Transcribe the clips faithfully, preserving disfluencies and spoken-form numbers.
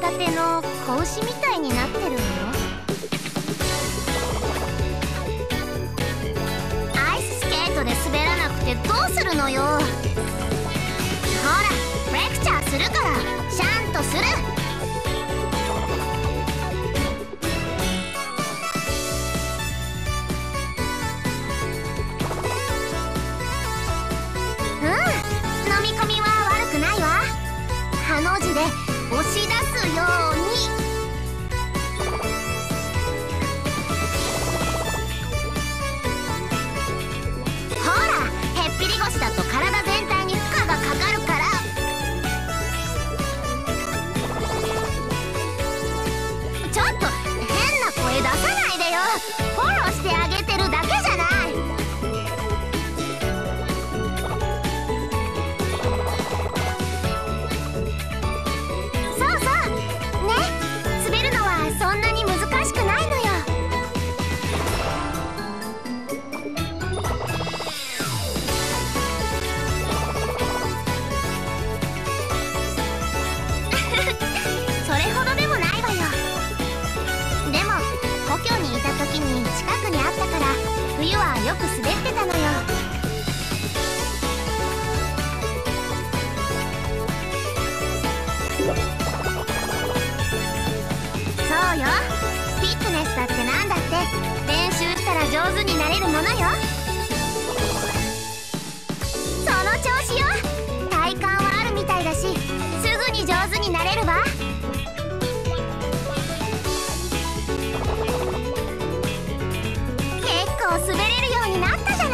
たての子牛みたいになってるのよ。アイススケートで滑らなくてどうするのよ。ほらレクチャーするからちゃんとする。うん、飲み込みは悪くないわ。ハの字で押し出すように。ほらへっぴり腰だと体全体に負荷がかかるから。ちょっと変な声出さないでよ。フォローしてあげてるだけじゃない。そうそうね、滑るのはそんなに難しくないのよ。それほどでもないわよ。でも故郷にいた時に近くにあったから冬はよく滑ってたのよ。そうよ、フィットネスだってなんだって練習したら上手になれるものよ。その調子よ。体幹はあるみたいだしすぐに上手になれるわ。結構滑れるようになったじゃない。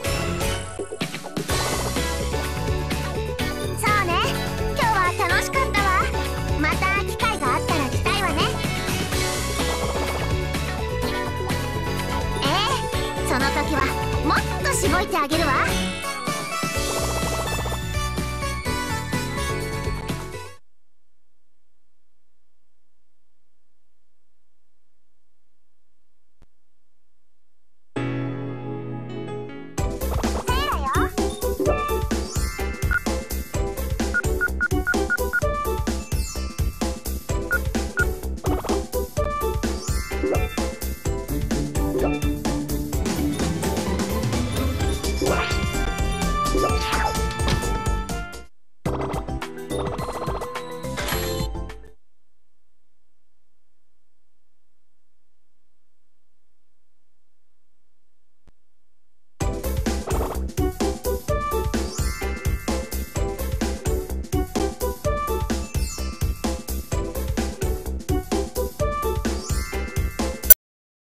そうね、今日は楽しかったわ。また機会があったら来たいわね。ええ、その時はもっとしごいてあげるわ。